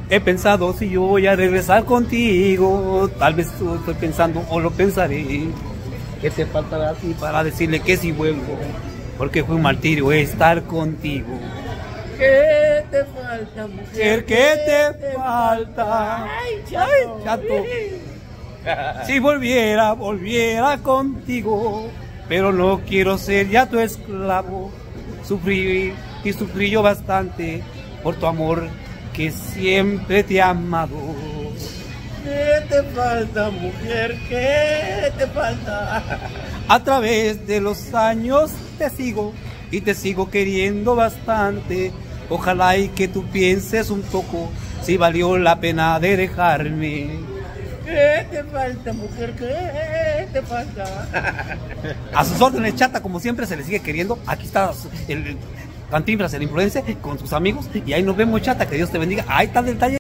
He pensado si yo voy a regresar contigo, tal vez estoy pensando o lo pensaré. ¿Qué te faltará a ti para decirle que si vuelvo? Porque fue un martirio estar contigo. ¿Qué te falta, mujer? ¿Qué te falta? Ay, chato. Ay, chato. Si volviera contigo, pero no quiero ser ya tu esclavo. Sufrí y sufrí yo bastante por tu amor que siempre te he amado. ¿Qué te falta, mujer? ¿Qué te falta? A través de los años te sigo y te sigo queriendo bastante. Ojalá y que tú pienses un poco si valió la pena de dejarme. ¿Qué te falta, mujer? ¿Qué te falta? A sus órdenes, chata, como siempre se le sigue queriendo. Aquí está el Cantinflas, el influencer, con sus amigos. Y ahí nos vemos, chata, que Dios te bendiga. Ahí está el detalle.